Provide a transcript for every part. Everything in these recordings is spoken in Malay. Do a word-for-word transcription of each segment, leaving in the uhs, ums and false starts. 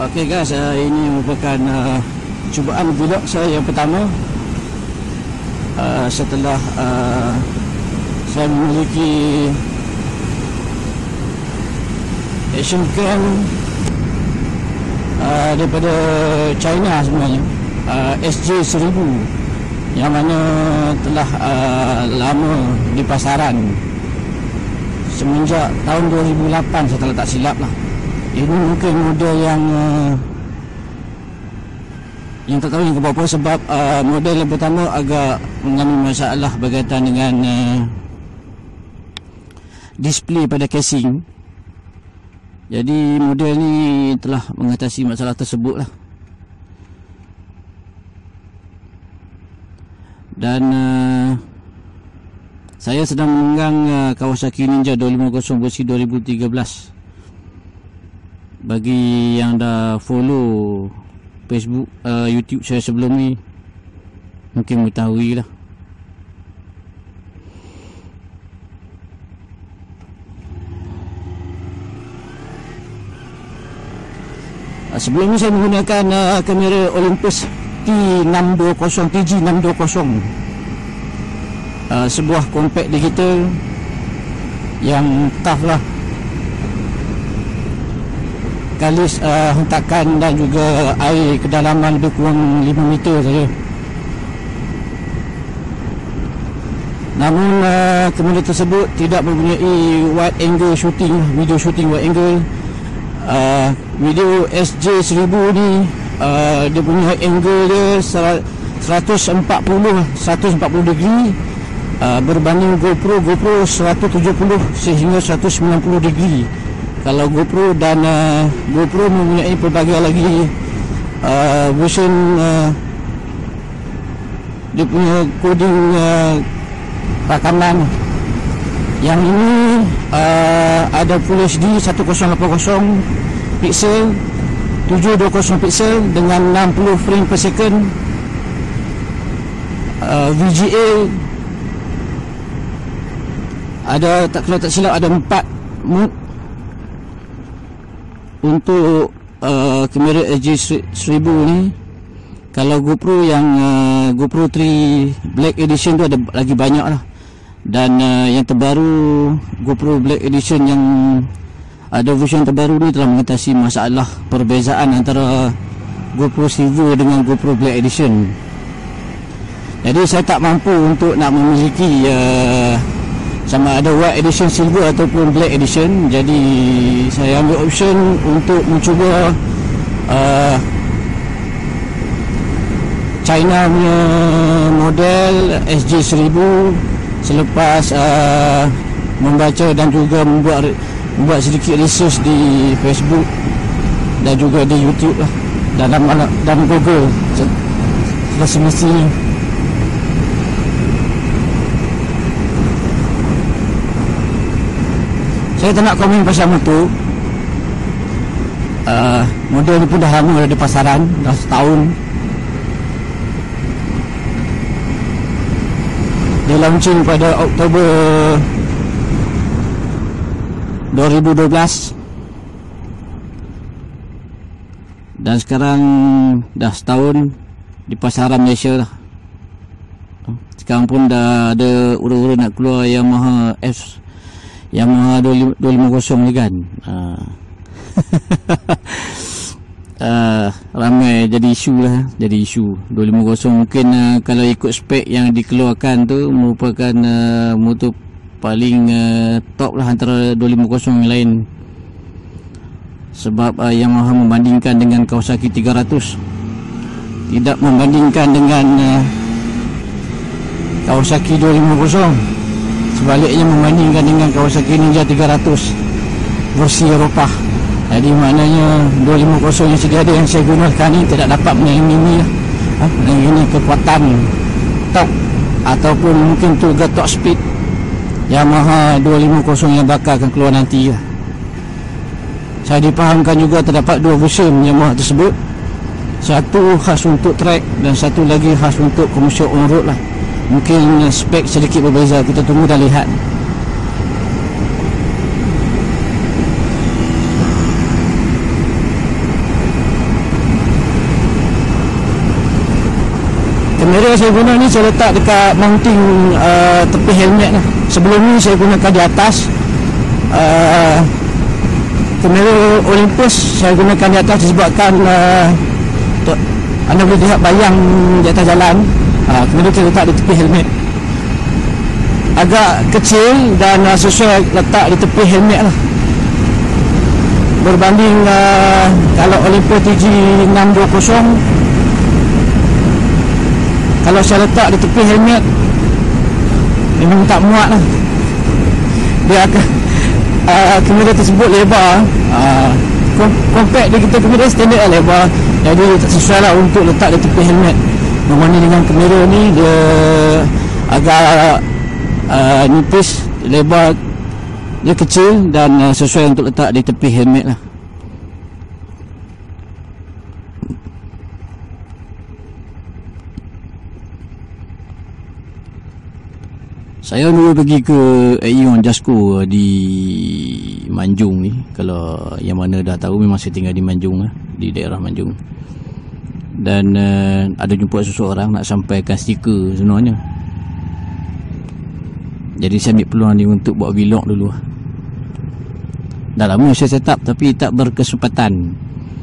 Okey guys, uh, ini merupakan uh, cubaan vlog saya yang pertama uh, setelah uh, saya memiliki action cam uh, daripada China sebenarnya, uh, S J seribu, yang mana telah uh, lama di pasaran semenjak tahun dua ribu lapan, saya tak silap lah. Ini mungkin model yang uh, yang tak tahu yang keberapa, sebab uh, model yang pertama agak mengalami masalah berkaitan dengan uh, display pada casing. Jadi model ni telah mengatasi masalah tersebut lah. Dan uh, saya sedang menunggang uh, Kawasaki Ninja dua lima kosong versi dua ribu tiga belas. Bagi yang dah follow Facebook, uh, YouTube saya sebelum ni, mungkin mengetahui lah. Uh, sebelum ni saya menggunakan uh, kamera Olympus T enam dua kosong, T G enam dua kosong, uh, sebuah compact digital yang tough lah. Kalis uh, hentakan dan juga air kedalaman lebih kurang lima meter saja. Namun uh, kamera tersebut tidak mempunyai wide angle shooting, video shooting wide angle. uh, Video S J seribu ni uh, dia punya angle dia seratus empat puluh degree, uh, berbanding GoPro GoPro seratus tujuh puluh sehingga seratus sembilan puluh degree. Kalau GoPro dan uh, GoPro mempunyai pelbagai lagi uh, version, uh, dia punya coding uh, rakaman. Yang ini uh, ada Full H D seribu lapan puluh pixel, tujuh ratus dua puluh pixel dengan enam puluh frame per second. uh, V G A ada, tak kalau tak silap, ada empat mode untuk uh, kamera S J seribu ni. Kalau GoPro yang uh, GoPro tiga Black Edition tu ada lagi banyak lah. Dan uh, yang terbaru GoPro Black Edition yang ada version terbaru ni telah mengatasi masalah perbezaan antara GoPro Silver dengan GoPro Black Edition. Jadi saya tak mampu untuk nak memiliki uh, sama ada white edition, silver ataupun black edition. Jadi saya ambil option untuk mencuba uh, China punya model S J seribu selepas uh, membaca dan juga membuat membuat sedikit research di Facebook dan juga di YouTube lah, dalam dalam Google semestinya. Saya tak nak komen pasal motor. uh, Model ni pun dah lama ada pasaran, dah setahun. Dia launching pada Oktober dua ribu dua belas. Dan sekarang dah setahun di pasaran Malaysia lah. Sekarang pun dah ada ura-ura nak keluar Yamaha F Yamaha dua lima kosong ni kan. uh. uh, Ramai jadi isu lah. Jadi isu dua lima kosong mungkin uh, kalau ikut spek yang dikeluarkan tu merupakan uh, motor paling uh, top lah antara dua lima kosong yang lain. Sebab uh, Yamaha membandingkan dengan Kawasaki tiga ratus, tidak membandingkan dengan uh, Kawasaki dua lima kosong. Sebaliknya membandingkan dengan Kawasaki Ninja tiga ratus versi Eropah. Jadi maknanya dua lima kosong yang sedia ada yang saya gunakan ni tidak dapat menyaingi ini lah. Ha? Menyaingi kekuatan torque ataupun mungkin tu top speed Yamaha dua lima kosong yang bakal akan keluar nanti lah. Saya dipahamkan juga terdapat dua version Yamaha tersebut. Satu khas untuk track dan satu lagi khas untuk commercial on road lah. Mungkin spek sedikit berbeza, kita tunggu dan lihat. kamera saya guna ni saya letak dekat mounting uh, tepi helmet lah. Sebelum ni saya gunakan di atas. uh, Kamera Olympus saya gunakan di atas disebabkan uh, untuk anda boleh lihat bayang di atas jalan. uh, Kamera saya letak di tepi helmet, agak kecil dan uh, sesuai letak di tepi helmet lah. Berbanding uh, kalau Olympus T G enam dua kosong, kalau saya letak di tepi helmet memang tak muat lah. Dia akan uh, kamera tersebut lebar, uh, compact dia kita kamera standard lah lebar, jadi tak sesuai lah untuk letak di tepi helmet. Berbanding dengan kamera ni dia agak uh, nipis, lebar, dia kecil dan uh, sesuai untuk letak di tepi helmet lah. Saya dulu pergi ke Aeon Jasco di Manjung ni. Kalau yang mana dah tahu, memang saya tinggal di Manjung lah, di daerah Manjung. Dan uh, ada jumpa seseorang nak sampaikan stiker sebenarnya. Jadi saya ambil peluang ni untuk buat vlog dulu. Dah lama saya set up tapi tak berkesempatan.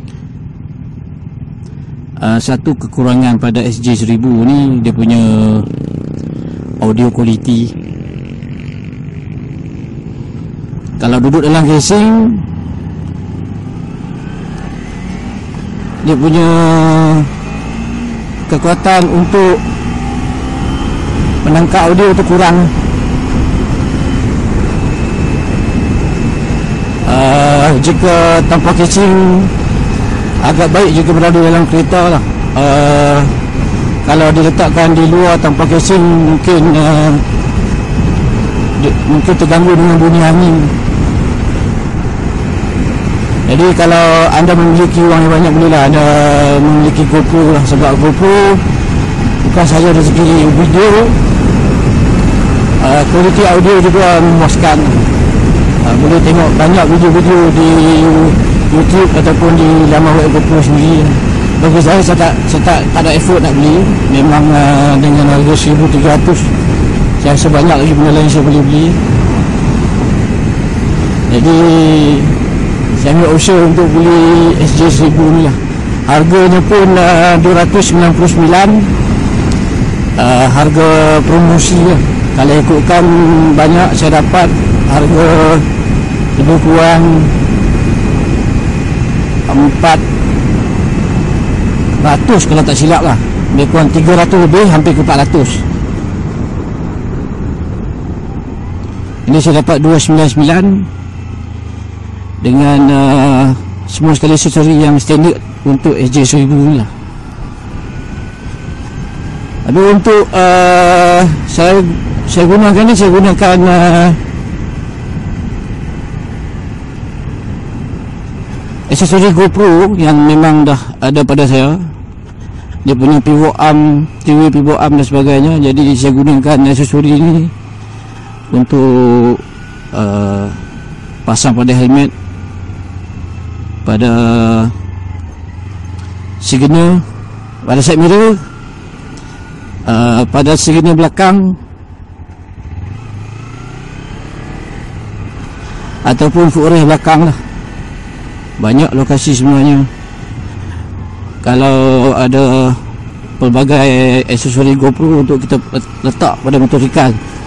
uh, Satu kekurangan pada S J seribu ni, dia punya audio quality. Kalau duduk dalam casing, dia punya kekuatan untuk menangkap audio tu kurang. uh, Jika tanpa casing agak baik jika berada dalam kereta lah. uh, Kalau diletakkan di luar tanpa casing, mungkin uh, di, mungkin terganggu dengan bunyi angin. Jadi kalau anda memiliki wang yang banyak, bolehlah anda memiliki GoPro lah. Sebab GoPro bukan sahaja dari segi video, uh, kualiti audio juga memuaskan. uh, Boleh tengok banyak video-video di YouTube ataupun di laman web GoPro sendiri. Bagi saya, saya tak, saya tak, tak ada effort nak beli. Memang uh, dengan harga seribu tiga ratus, saya rasa banyak lagi benda lain saya boleh beli. Jadi saya ambil usaha untuk beli S J seribu ni lah. Harganya pun uh, dua ratus sembilan puluh sembilan, uh, harga promosi lah. Kalau ikutkan banyak, saya dapat harga lebih kurang empat ratus kalau tak silap lah. Lebih kurang tiga ratus lebih, hampir ke empat ratus. Ini saya dapat dua ratus sembilan puluh sembilan dengan uh, semua sekali aksesori yang standard untuk S J seribu ni lah. Tapi untuk uh, saya saya gunakan ni, saya gunakan uh, aksesori GoPro yang memang dah ada pada saya. Dia punya pivot arm, T V pivot arm dan sebagainya. Jadi saya gunakan aksesori ni untuk uh, pasang pada helmet, pada signal, pada side mirror, uh, pada signal belakang, ataupun footrest belakang lah. Banyak lokasi sebenarnya. Kalau ada pelbagai aksesori GoPro untuk kita letak pada motosikal.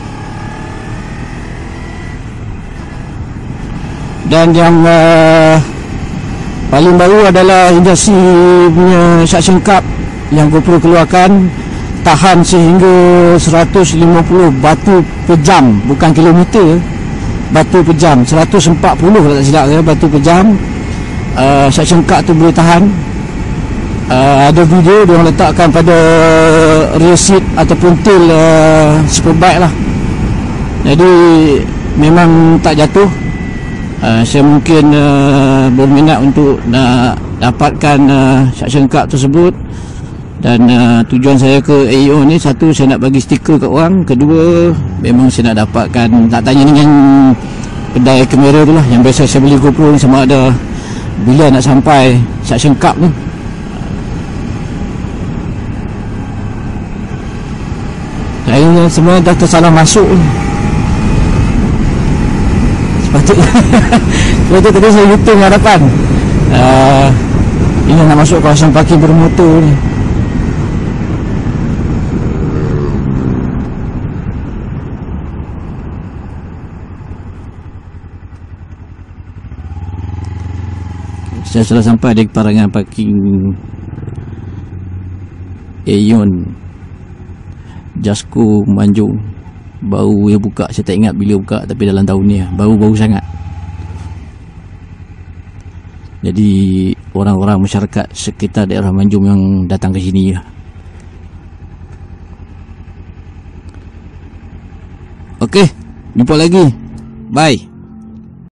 Dan yang uh, paling baru adalah industri punya suction cup yang GoPro keluarkan, tahan sehingga seratus lima puluh batu per jam, bukan kilometer, batu per jam. Seratus empat puluh kalau tak silap saya, batu per jam. uh, suction cup tu boleh tahan. uh, Ada video dia orang letakkan pada rear seat ataupun tail uh, superbike lah. Jadi memang tak jatuh. Uh, saya mungkin uh, berminat untuk nak dapatkan uh, suction cup tersebut. Dan uh, tujuan saya ke Aeon ni, satu, saya nak bagi stiker kat orang. Kedua, memang saya nak dapatkan, tak tanya dengan kedai kamera tu lah, yang biasa saya beli GoPro ni, sama ada bila nak sampai suction cup ni. Ini semua dah tersalah masuk ni. Sepatutnya Sepatutnya tadi saya hitung hadapan uh, ini nak masuk kawasan parking bermotor ni. Saya sudah sampai di parangan parking Aeon Jasko Manjung. Baru dia buka, saya tak ingat bila buka, tapi dalam tahun ni baru-baru sangat. Jadi orang-orang masyarakat sekitar daerah Manjung yang datang ke sini lah. Okey, jumpa lagi. Bye.